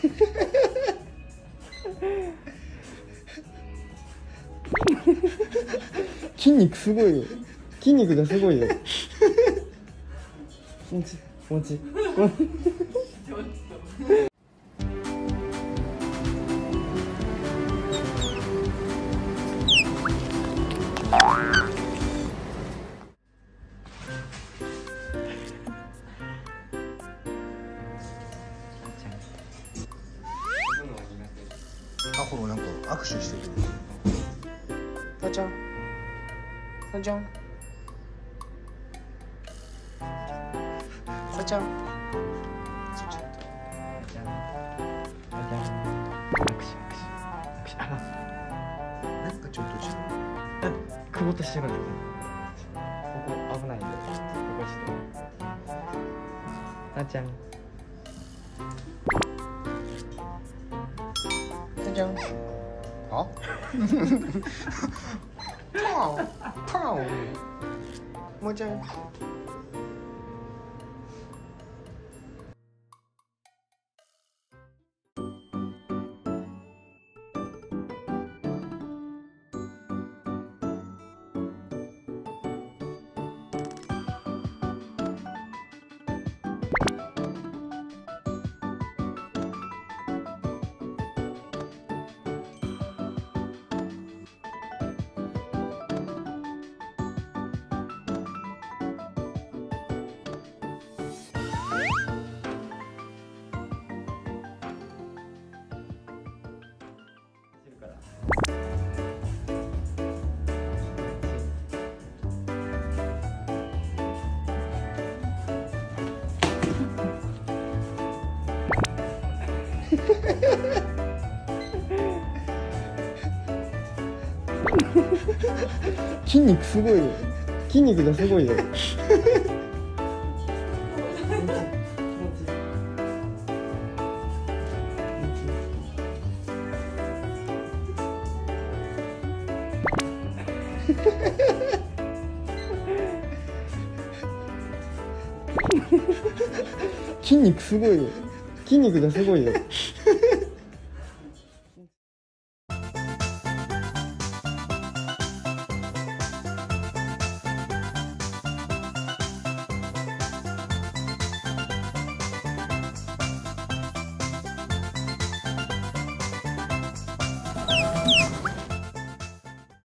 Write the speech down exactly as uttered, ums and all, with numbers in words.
筋肉すごいよ。筋肉がすごいよ。気持ち気持ちあ、ほらなんか握手してる。 さあちゃん、さあちゃん、さあちゃん、さあちゃん、 なんかちょっと違う。 くぼとしてるんですよ。ここ危ないんで、ここちょっと。さあちゃん、さあちゃん。 あ？パオパオ。もうちゃん。 筋肉すごいよ。筋肉がすごいよ。筋肉すごいよ。筋肉がすごいよ。